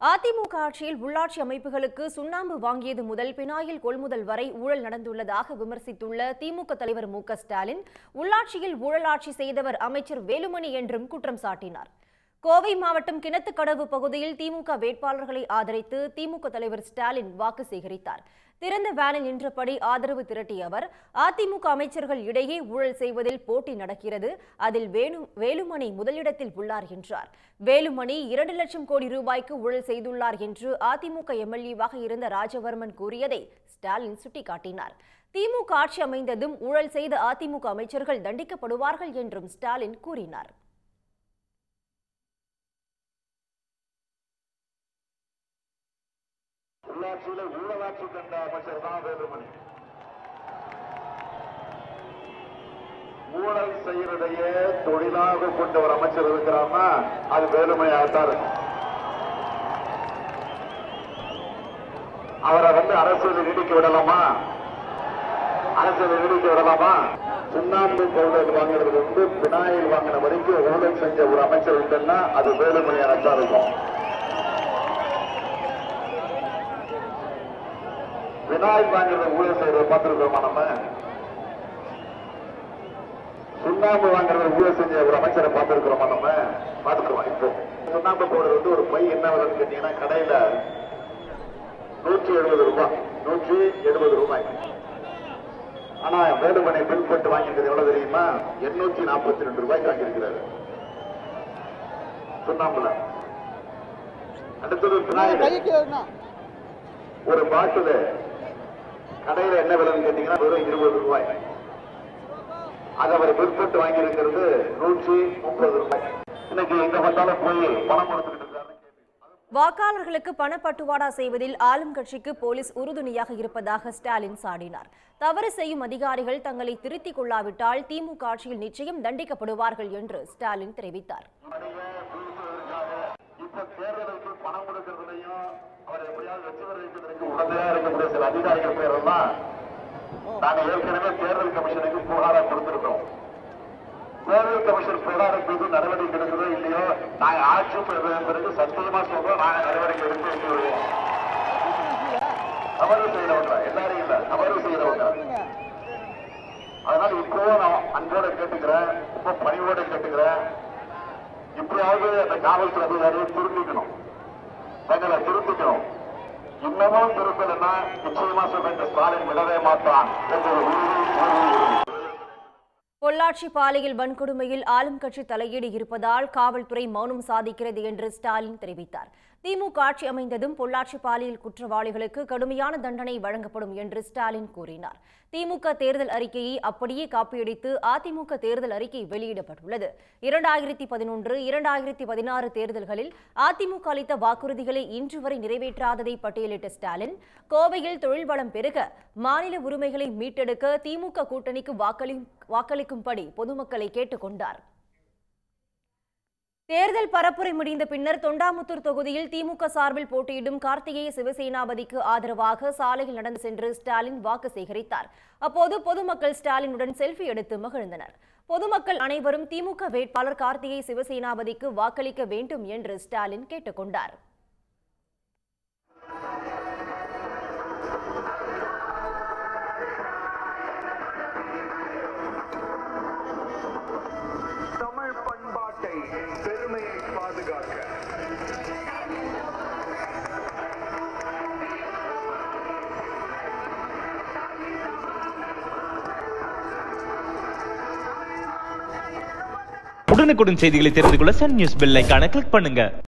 அதிமுக ஆட்சியில் உள்ளாட்சி அமைப்புகளுக்கு சுண்ணாம்பு வாங்கியது முதல் பினாயில் கொள்முதல் வரை ஊழல் நடந்துள்ளதாக விமர்சித்துள்ள திமுக தலைவர் மு.க.ஸ்டாலின், உள்ளாட்சியில் ஊழலாட்சி செய்தவர் அமைச்சர் வேலுமணி என்றும் குற்றம் சாட்டினார். கோவை மாவட்டம் கிணத்துக்கடவு பகுதியில் திமுக வேட்பாளர்களை ஆதரித்து திமுக தலைவர் ஸ்டாலின் வாக்கு சேகரித்தார். திறந்த வேனில் நின்றபடி ஆதரவு திரட்டிய அவர், அதிமுக அமைச்சர்கள் இடையே ஊழல் செய்வதில் போட்டி நடக்கிறது, அதில் வேலுமணி முதலிடத்தில் உள்ளார் என்றார். வேலுமணி 2 லட்சம் கோடி ரூபாய்க்கு ஊழல் செய்துள்ளார் என்று அதிமுக எம்எல்ஏவாக இருந்த ராஜவர்மன் கூறியதை ஸ்டாலின் சுட்டிக்காட்டினார். திமுக ஆட்சி அமைந்ததும் ஊழல் செய்த அதிமுக அமைச்சர்கள் தண்டிக்கப்படுவார்கள் என்றும் ஸ்டாலின் கூறினார். உள்ளாட்சியில ஊழலாட்சி கண்ட அமைச்சர் தான் வேலுமணி. ஊழல் செய்யறதையே தொழிலாக கொண்ட ஒரு அமைச்சர் இருக்கிறார்னா அது வேலுமணியாகத்தான் இருக்கும். அவரை அரசியல் நீடிக்க விடலாமா? சுண்ணாம்பு பவுடர் வாங்குறது பினாயில் வாங்கின வரைக்கும் ஊழல் செஞ்ச ஒரு அமைச்சர் உண்டுன்னா அது வேலுமணியாகத்தான் இருக்கும். பினாயில் வாங்குறத ஊழல் செய்யறத பார்த்திருக்கோமா? நம்ம சுண்ணாம்பு வாங்குறத ஊழல் செஞ்ச ஒரு அமைச்சரை பார்த்திருக்கிறோமா? நம்ம பார்த்துக்கிறோம். இப்போ சுண்ணாம்பு பவுடர் ஒரு பை என்ன விலைன்னு கேட்டீங்கன்னா கடையில 170 ரூபாய், 170 ரூபாய். ஆனா வேலுமணி பில் போட்டு வாங்கியிருக்கிறது எவ்வளவு தெரியுமா? 842 ரூபாய்க்கு வாங்கியிருக்கிறாரு சுண்ணாம்புல. அடுத்தது பினாயில் ஒரு பாட்டில் கடையில என்ன விலைன்னு கேட்டீங்கன்னா வெறும் 20 ரூபாய். அது அவர் பிற்பட்டு வாங்கியிருக்கிறது 130 ரூபாய். இன்னைக்கு எங்க வந்தாலும் போய் பணம் கொடுத்துக்கிட்டு இருக்காரு. வாக்காளர்களுக்கு பணப்பட்டுவாடா செய்வதில் ஆளும் கட்சிக்கு போலீஸ் உறுதுணையாக இருப்பதாக ஸ்டாலின் சாடினார். தவறு செய்யும் அதிகாரிகள் தங்களை திருத்திக் கொள்ளாவிட்டால் திமுக ஆட்சியில் நிச்சயம் தண்டிக்கப்படுவார்கள் என்று ஸ்டாலின் தெரிவித்தார். இப்ப தேர்தலுக்கு பணம் கொடுக்கிறதுலையும் அவர் எப்படியாவது வெற்றி பெற வைப்பதற்கு உடனடியாக இருக்கக்கூடிய சில அதிகாரிகள் பேரெல்லாம் நாங்க ஏற்கனவே தேர்தல் கமிஷனுக்கு புகாரா கொடுத்திருக்கோம். தேர்தல் கமிஷன் புகாருக்கு மீது நடவடிக்கை எடுக்கிறதோ இல்லையோ, நாங்க ஆட்சி பிறகு சத்தியமா சொல்றோம், நாங்க நடவடிக்கை எடுத்து வைக்கிறோம். தவறு செய்யறவங்க எல்லாரும் இல்ல, தவறு செய்யறவங்க. அதனால இப்போ நான் அன்போட கேட்டுக்கிறேன், ரொம்ப பணிவோட கேட்டுக்கிறேன், இப்படியாவது அந்த காவல்துறை அதிகாரியை திருத்திக்கணும், தங்களை திருத்திக்கணும். இன்னமும் திருத்தலைன்னா நிச்சயமா சொல்ற ஸ்டாலின் விடவே மாட்டான் என்ற ஒரு உறுதி. பொள்ளாச்சி பாலியல் வன்கொடுமையில் ஆளும் கட்சி தலையீடு இருப்பதால் காவல்துறை மௌனம் சாதிக்கிறது என்று ஸ்டாலின் தெரிவித்தார். திமுக ஆட்சி அமைந்ததும் பொள்ளாச்சி பாலியல் குற்றவாளிகளுக்கு கடுமையான தண்டனை வழங்கப்படும் என்று ஸ்டாலின் கூறினார். திமுக தேர்தல் அறிக்கையை அப்படியே காப்பியடித்து அதிமுக தேர்தல் அறிக்கை வெளியிடப்பட்டுள்ளது. 2011, 2016 தேர்தல்களில் அதிமுக அளித்த வாக்குறுதிகளை இன்று வரை நிறைவேற்றாததை பட்டியலிட்ட ஸ்டாலின், கோவையில் தொழில் வளம் பெருக, மாநில உரிமைகளை மீட்டெடுக்க திமுக கூட்டணிக்கு வாக்களிக்கும்படி பொதுமக்களை கேட்டுக் கொண்டார். தேர்தல் பரப்புரை முடிந்த பின்னர் தொண்டாமுத்தூர் தொகுதியில் திமுக சார்பில் போட்டியிடும் கார்த்திகேய சிவசேனாபதிக்கு ஆதரவாக சாலையில் நடந்து சென்று ஸ்டாலின் வாக்கு சேகரித்தார். அப்போது பொதுமக்கள் ஸ்டாலினுடன் செல்ஃபி எடுத்து மகிழ்ந்தனர். பொதுமக்கள் அனைவரும் திமுக வேட்பாளர் கார்த்திகேய சிவசேனாபதிக்கு வாக்களிக்க வேண்டும் என்று ஸ்டாலின் கேட்டுக் கொண்டார். உடனுக்குடன் செய்திகளை தெரிந்து கொள்ள சன் நியூஸ் பெல் ஐகானை கிளிக் பண்ணுங்க.